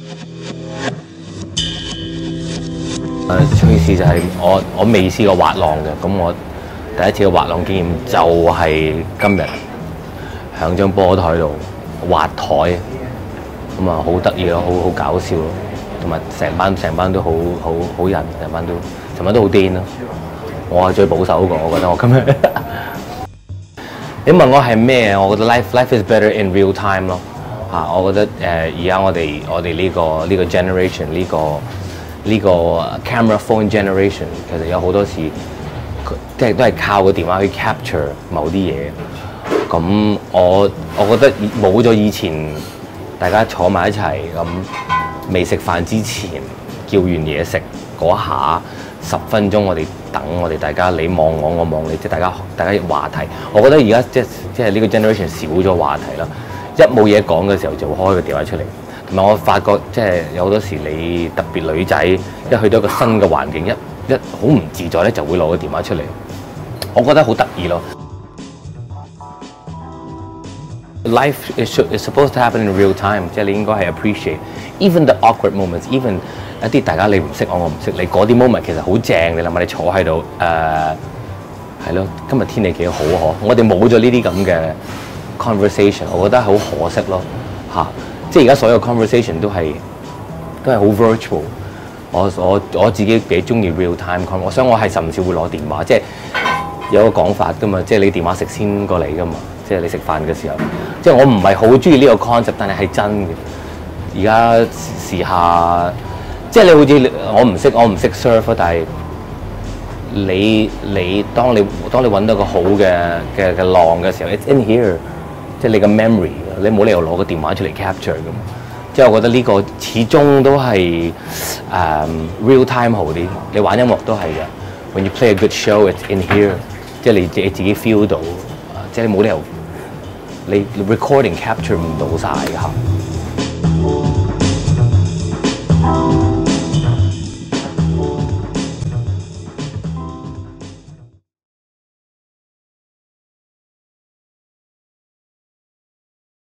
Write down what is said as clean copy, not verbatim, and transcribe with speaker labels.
Speaker 1: 趣事就係我未試過滑浪嘅，咁我第一次嘅滑浪經驗就係今日喺張波台度滑台，咁啊好得意咯，好搞笑咯，同埋成班都好人，成班都好癲咯。我係最保守嗰個，我覺得我今日。你問我係咩？我覺得 life is better in real time 咯。我覺得而家我哋呢個 generation 呢個 camera phone generation 其實有好多時即係都係靠個電話去 capture 某啲嘢。咁我覺得冇咗以前大家坐埋一齊咁未食飯之前叫完嘢食嗰下10分鐘，我哋等我哋大家你望我，我望你，即係大家話題。我覺得而家即係呢個 generation 少咗話題啦。一冇嘢講嘅時候就會開個電話出嚟。同埋我發覺即係有好多時你特別女仔一去到一個新嘅環境，一好唔自在咧，就會攞個電話出嚟。我覺得好得意咯。Life is supposed to happen in real time， 即係你應該係 appreciate even the awkward moments，even 一啲大家你唔識我唔識你嗰啲 moment 其實好正。你諗下你坐喺度係咯，今日天氣幾好嗬，我哋冇咗呢啲咁嘅 conversation， 我覺得好可惜咯嚇。即係而家所有 conversation 都係好 virtual。我自己幾中意 real time conversation，所以我係甚少會攞電話。即係有個講法㗎嘛，即係你電話食先過嚟㗎嘛。即係你食飯嘅時候，即係我唔係好中意呢個 concept， 但係真嘅。而家時下，即係你好似我唔識 surf， 但係你當你揾到個好嘅浪嘅時候 ，it's in here， 即係你嘅 memory， 你冇理由攞個電話出嚟 capture 㗎嘛。即係我覺得呢個始終都係real time 好啲。你玩音樂都係嘅 ，when you play a good show，it's in here， 即係你自己 feel 到，即係你冇理由。你 recording capture 唔到晒㗎。